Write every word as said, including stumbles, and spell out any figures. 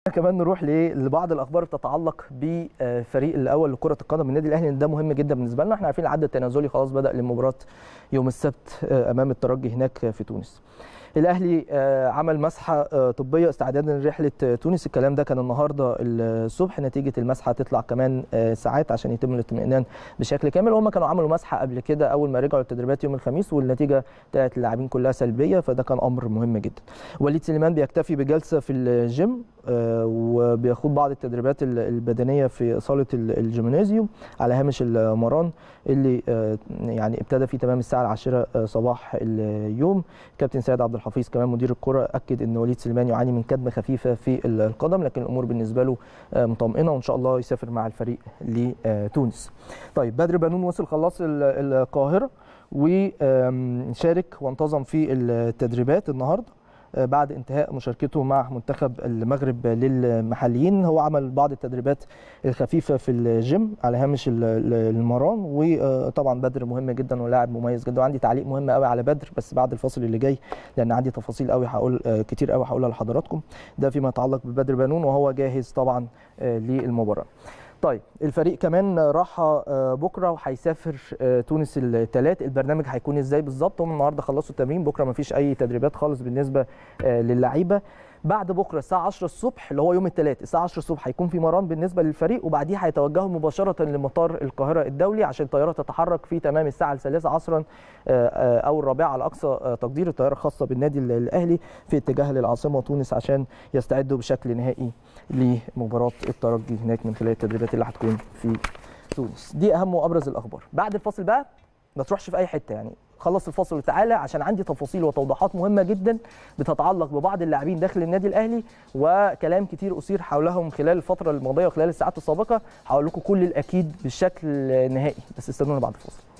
كمان نروح لبعض الاخبار بتتعلق بفريق الاول لكره القدم من النادي الاهلي، لان ده مهم جدا بالنسبه لنا. احنا عارفين العد التنازلي خلاص بدا لمباراه يوم السبت امام الترجي هناك في تونس. الاهلي عمل مسحه طبيه استعدادا لرحله تونس، الكلام ده كان النهارده الصبح. نتيجه المسحه هتطلع كمان ساعات عشان يتم الاطمئنان بشكل كامل. هم كانوا عملوا مسحه قبل كده اول ما رجعوا التدريبات يوم الخميس، والنتيجه بتاعت اللاعبين كلها سلبيه، فده كان امر مهم جدا. وليد سليمان بيكتفي بجلسه في الجيم وبيخوض بعض التدريبات البدنيه في صاله الجيمنازيوم على هامش المران اللي يعني ابتدى في تمام الساعه العاشره صباح اليوم. كابتن سيد عبد الحفيظ كمان مدير الكره اكد ان وليد سليمان يعاني من كدمه خفيفه في القدم، لكن الامور بالنسبه له مطمئنه وان شاء الله يسافر مع الفريق لتونس. طيب بدر بنون وصل خلاص القاهره وشارك وانتظم في التدريبات النهارده بعد انتهاء مشاركته مع منتخب المغرب للمحليين. هو عمل بعض التدريبات الخفيفه في الجيم على هامش المران. وطبعا بدر مهم جدا ولاعب مميز جدا، وعندي تعليق مهم قوي على بدر بس بعد الفاصل اللي جاي، لان عندي تفاصيل قوي هقول كتير قوي هقولها لحضراتكم. ده فيما يتعلق ببدر بنون وهو جاهز طبعا للمباراه. طيب الفريق كمان راحه بكره وهيسافر تونس الثلاث. البرنامج هيكون ازاي بالظبط؟ هم النهارده خلصوا التمرين، بكره ما فيش اي تدريبات خالص بالنسبه للعيبه. بعد بكره الساعه عشرة الصبح اللي هو يوم الثلاث الساعه عشرة الصبح هيكون في مران بالنسبه للفريق، وبعديها هيتوجهوا مباشره لمطار القاهره الدولي عشان الطياره تتحرك في تمام الساعه الثالثه عصرا او الرابعه على اقصى تقدير، الطياره الخاصه بالنادي الاهلي في اتجاه للعاصمه تونس عشان يستعدوا بشكل نهائي لمباراه الترجي هناك من خلال التدريبات اللي هتكون في تونس. دي اهم وابرز الاخبار. بعد الفاصل بقى ما تروحش في اي حته، يعني خلص الفاصل وتعالى عشان عندي تفاصيل وتوضيحات مهمه جدا بتتعلق ببعض اللاعبين داخل النادي الاهلي وكلام كتير اثير حولهم خلال الفتره الماضيه وخلال الساعات السابقه. هقول لكم كل الاكيد بالشكل النهائي، بس استنونا بعد الفاصل.